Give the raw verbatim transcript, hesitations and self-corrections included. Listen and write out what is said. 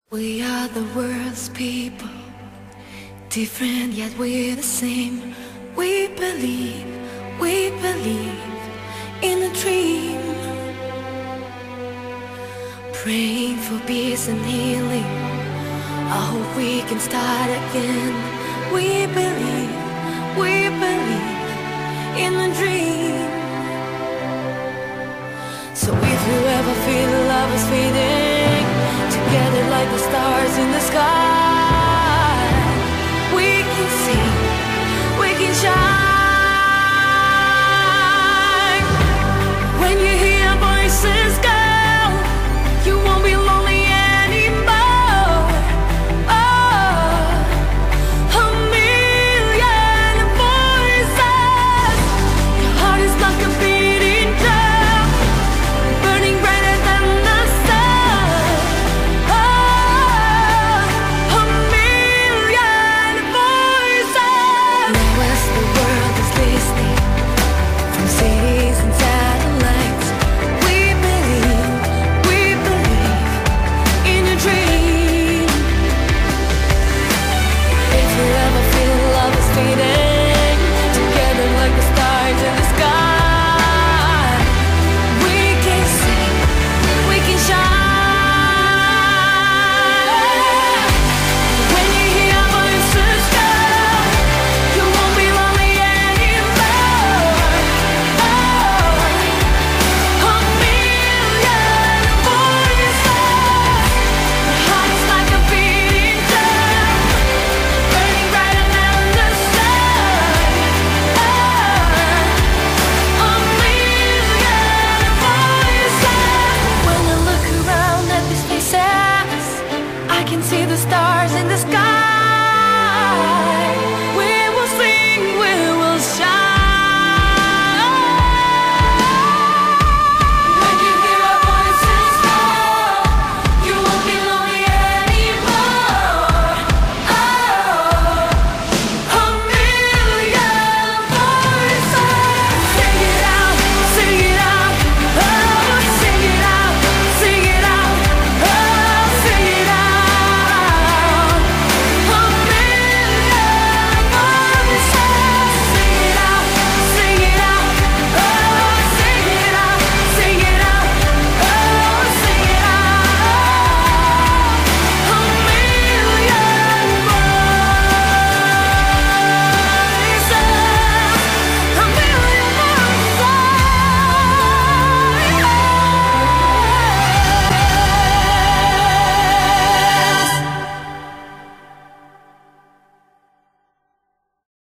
We are the world's people, different yet we're the same. We believe, we believe in a dream, praying for peace and healing. I hope we can start again. We believe, we believe in a dream. So if you ever feel love is fading, together like the stars in the sky, we can sing, we can shine.